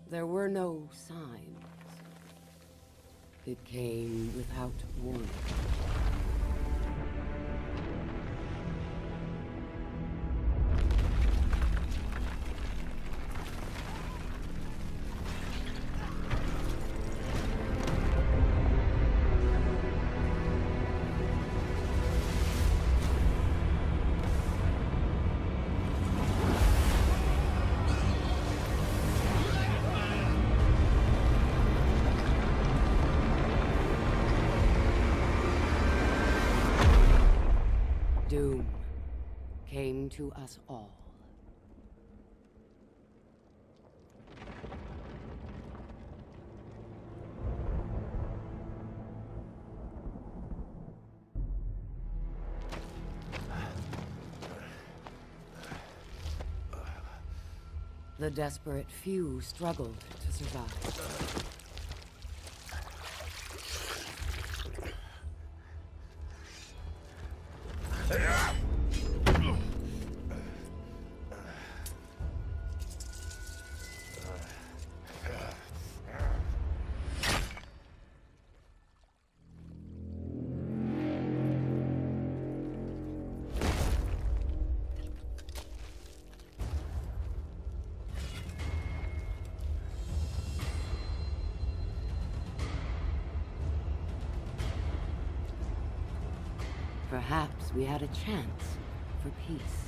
There were no signs. It came without warning. Doom came to us all. The desperate few struggled to survive. Perhaps we had a chance for peace.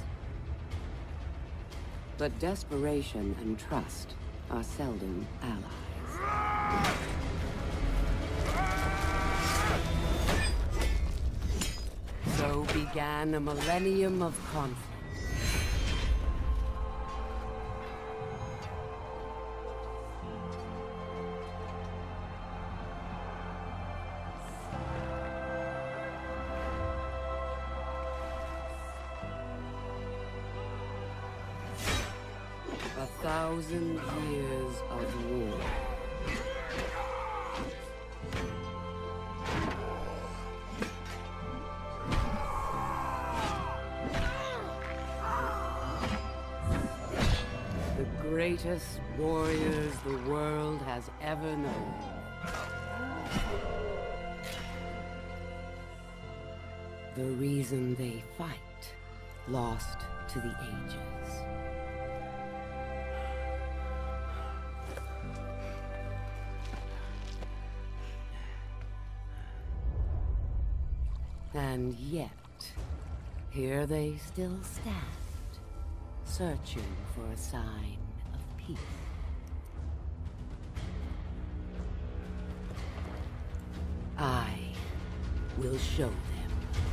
But desperation and trust are seldom allies. So began a millennium of conflict. A 1,000 years of war. The greatest warriors the world has ever known. The reason they fight, lost to the ages. And yet, here they still stand, searching for a sign of peace. I will show them.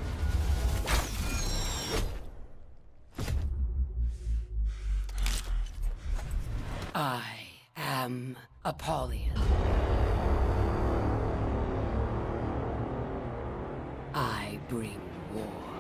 I am Apollyon. I bring war.